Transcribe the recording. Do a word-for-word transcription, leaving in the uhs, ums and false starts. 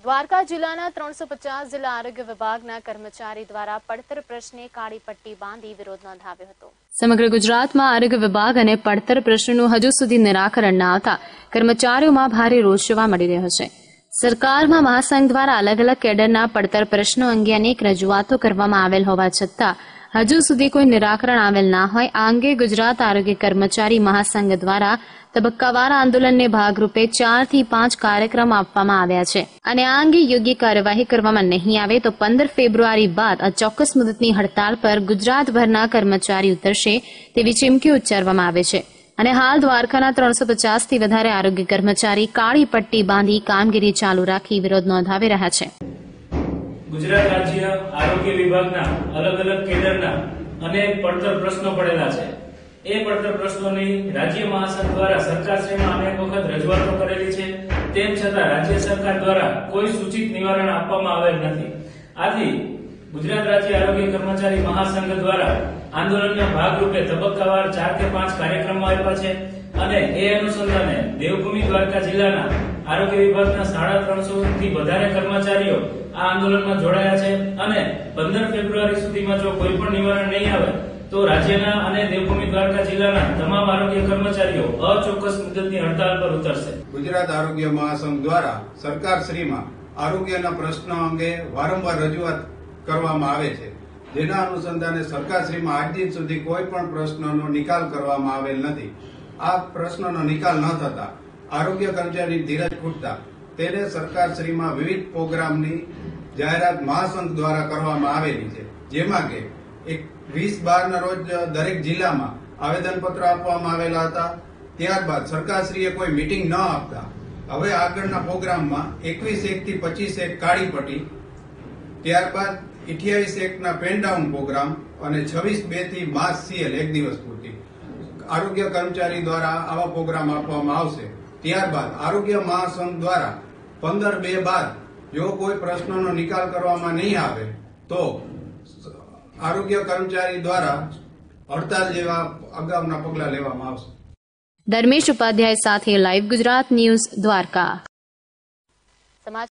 દ્વારકા જિલ્લાના ત્રણસો પચાસ જિલ્લા આરોગ્ય વિભાગના કર્મચારી દ્વારા પડતર પ્રશ્ને કાળી પટ્ટી બાંધી વિરોધ નોંધાવ્યો હતો। સમગ્ર ગુજરાતમાં આરોગ્ય વિભાગ અને પડતર પ્રશ્નનું હજુ સુધી નિરાકરણ ન આવતા કર્મચારીઓમાં ભારે રોષ જોવા મળી રહ્યો છે। સરકારમાં મહાસંઘ દ્વારા અલગ અલગ કેડરના પડતર પ્રશ્નો અંગે અનેક રજૂઆતો કરવામાં આવેલ હોવા છતાં હજુ સુધી કોઈ નિરાકરણ આવેલ ના હોય આ અંગે ગુજરાત આરોગ્ય કર્મચારી મહાસંઘ દ્વારા તબક્કાવાર આંદોલનને ભાગરૂપે ચાર થી પાંચ કાર્યક્રમ આપવામાં આવ્યા છે અને આ અંગે યોગ્ય કાર્યવાહી કરવામાં નહીં આવે તો પંદર ફેબ્રુઆરી બાદ અચોક્કસ મુદતની હડતાળ પર ગુજરાતભરના કર્મચારી ઉતરશે તેવી ચીમકી ઉચ્ચારવામાં આવે છે અને હાલ દ્વારકાના ત્રણસો પચાસ થી વધારે આરોગ્ય કર્મચારી કાળી પટ્ટી બાંધી કામગીરી ચાલુ રાખી વિરોધ નોંધાવી રહ્યા છે। ગુજરાત રાજ્ય આરોગ્ય વિભાગના અલગ અલગ કેડરના અનેક પડતર પ્રશ્નો પડેલા છે। એ પડતર પ્રશ્નોની રાજ્ય મહાસંઘ દ્વારા સરકારશ્રીમાં અનેક વખત રજૂઆતો કરેલી છે, તેમ છતાં રાજ્ય સરકાર દ્વારા કોઈ સૂચિત નિવારણ આપવામાં આવેલ નથી। આથી ગુજરાત રાજ્ય આરોગ્ય કર્મચારી મહાસંઘ દ્વારા આંદોલનના ભાગરૂપે તબક્કાવાર ચાર કે પાંચ કાર્યક્રમો આપ્યા છે અને એ અનુસંધાને દેવભૂમિ દ્વારકા જિલ્લાના આરોગ્ય વિભાગના સાડા ત્રણસો થી વધારે કર્મચારીઓ આ આંદોલનમાં જોડાયા છે અને પંદર ફેબ્રુઆરી સુધીમાં જો કોઈ પણ નિવારણ નહીં આવે તો રાજ્યના અને દેવભૂમિ દ્વારકા જિલ્લાના તમામ આરોગ્ય કર્મચારીઓ અચોક્કસ મુદતની હડતાળ પર ઉતરશે। ગુજરાત આરોગ્ય મહાસંઘ દ્વારા સરકારશ્રીમાં આરોગ્યના પ્રશ્નો અંગે વારંવાર રજૂઆત કરવામાં આવે છે, જેના અનુસંધાને સરકારશ્રીમાં આજ દિન સુધી કોઈ પણ પ્રશ્નનો નિકાલ કરવામાં આવેલ નથી। આ પ્રશ્નનો નિકાલ ન થતા આરોગ્ય કર્મચારી ધીરજ ખૂટતા તેને સરકારશ્રીમાં વિવિધ પ્રોગ્રામની જાહેરાત મહાસંઘ દ્વારા કરવામાં આવેલી છે, જેમાં કે એક વીસ બાર ના રોજ દરેક જિલ્લામાં આવેદનપત્ર આપવામાં આવેલા હતા। ત્યારબાદ સરકારશ્રીએ કોઈ મિટિંગ ન આપતા હવે આગળના પ્રોગ્રામમાં એકવીસ એક થી પચીસ એક કાળી પટ્ટી, ત્યારબાદ અઠ્યાવીસ એક ના પેન ડાઉન પ્રોગ્રામ અને છવ્વીસ બે થી માસ સીએલ એક દિવસ પૂરતી આરોગ્ય કર્મચારી દ્વારા આવા પ્રોગ્રામ આપવામાં આવશે। ત્યારબાદ આરોગ્ય મહાસંઘ દ્વારા પંદર બે બાદ જો કોઈ પ્રશ્નોનો નિકાલ કરવામાં નહીં આવે તો આરોગ્ય કર્મચારી દ્વારા હડતાલ જેવા અગાઉના પગલાં લેવામાં આવશે। ધર્મેશ ઉપાધ્યાય સાથે લાઈવ ગુજરાત ન્યૂઝ દ્વારકા।